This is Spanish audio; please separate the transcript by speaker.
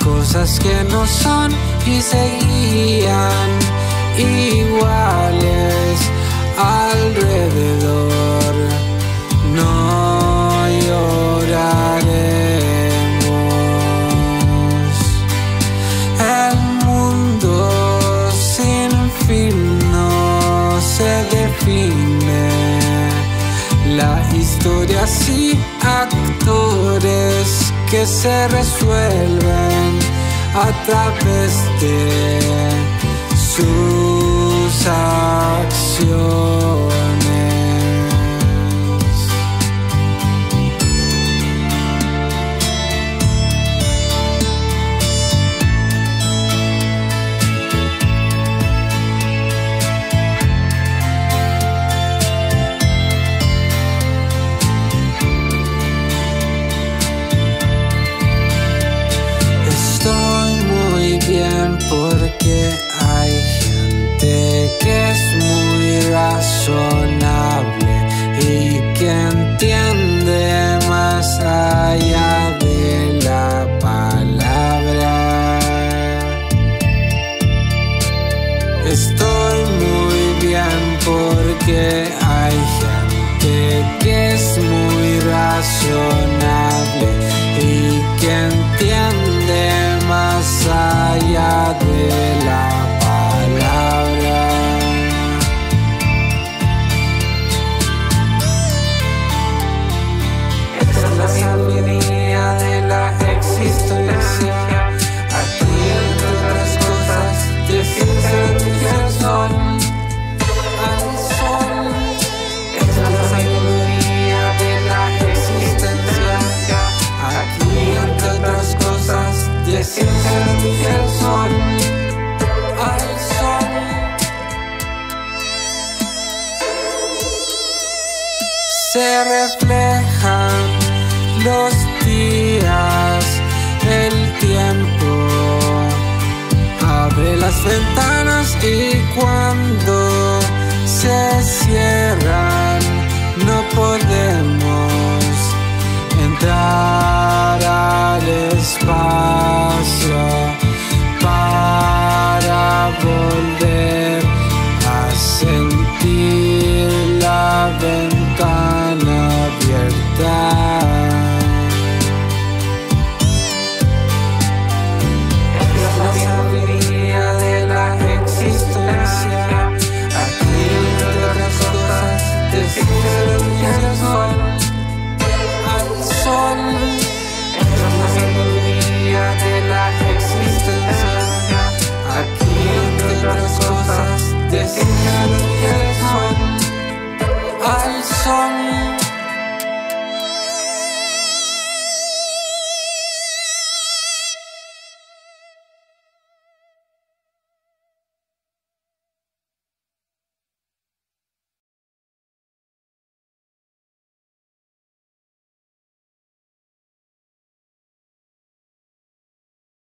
Speaker 1: cosas que no son y seguían iguales alrededor. No lloraremos. El mundo sin fin no se define. La historia sí, actores que se resuelven a través de sus acciones. Porque hay gente que es muy razonable y que entiende más allá de la palabra. Estoy muy bien porque hay gente que es muy razonable y que entiende más allá de la palabra. Esta es la sabiduría de la existencia. Aquí, entre otras cosas, desciende el sol, al sol. Esta es la sabiduría de la existencia. Aquí, entre otras cosas, desciende el sol, al sol. Se reflejan los días, el tiempo abre las ventanas y cuando se cierran no podemos entrar al espacio para volver a sentir la ventana abierta. Es la sabiduría de la existencia. Aquí, entre otras cosas, desciende el sol, al sol. Es la sabiduría de la existencia. Aquí, entre otras cosas, desciende el sol.